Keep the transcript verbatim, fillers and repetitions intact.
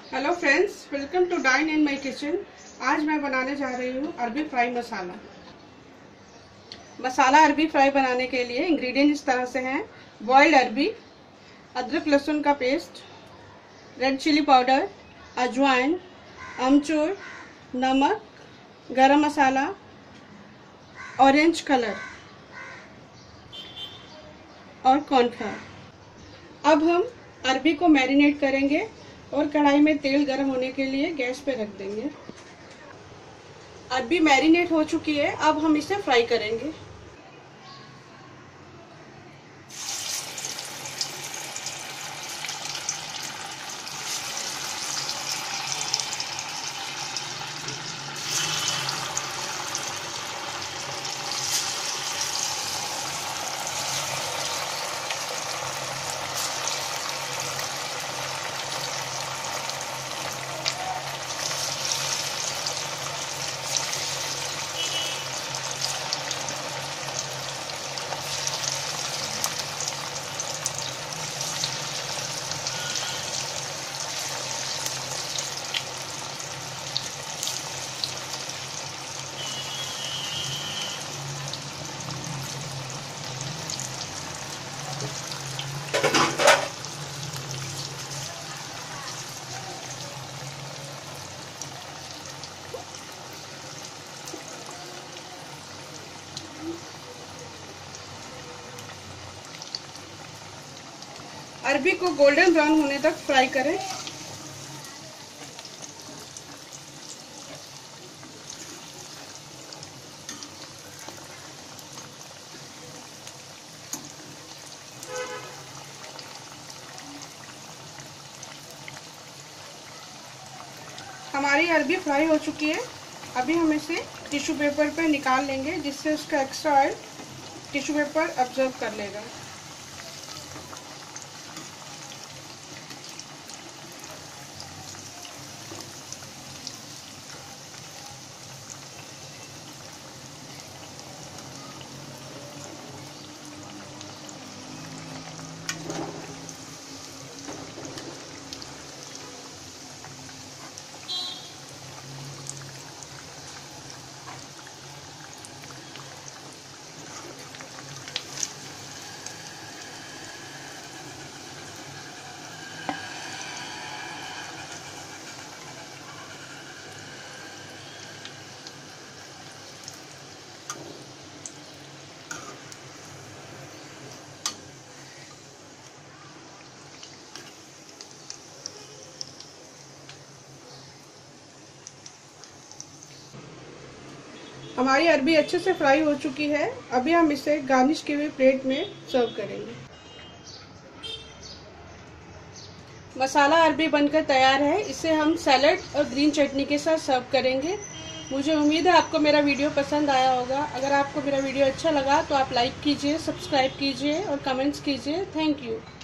Hello friends, welcome to dine in my kitchen. आज मैं बनाने जा रही हूँ अरबी फ्राई मसाला। मसाला अरबी फ्राई बनाने के लिए इंग्रेडिएंट इस तरह से हैं: बॉइल्ड अरबी, अदरक लहसुन का पेस्ट, रेड चिली पाउडर, अजवाइन, अमचूर, नमक, गरम मसाला, ऑरेंज कलर और कॉर्नफ्लावर। अब हम अरबी को मैरिनेट करेंगे और कढ़ाई में तेल गर्म होने के लिए गैस पे रख देंगे। अरबी मैरिनेट हो चुकी है, अब हम इसे फ्राई करेंगे। अरबी को गोल्डन ब्राउन होने तक फ्राई करें। हमारी अरबी फ्राई हो चुकी है। अभी हम इसे टिश्यू पेपर पर निकाल लेंगे, जिससे उसका extra oil tissue paper absorb कर लेगा। हमारी अरबी अच्छे से फ्राई हो चुकी है। अभी हम इसे गार्निश की हुई प्लेट में सर्व करेंगे। मसाला अरबी बनकर तैयार है। इसे हम सैलड और ग्रीन चटनी के साथ सर्व करेंगे। मुझे उम्मीद है आपको मेरा वीडियो पसंद आया होगा। अगर आपको मेरा वीडियो अच्छा लगा तो आप लाइक कीजिए, सब्सक्राइब कीजिए और कमेंट्स कीजिए। Thank you.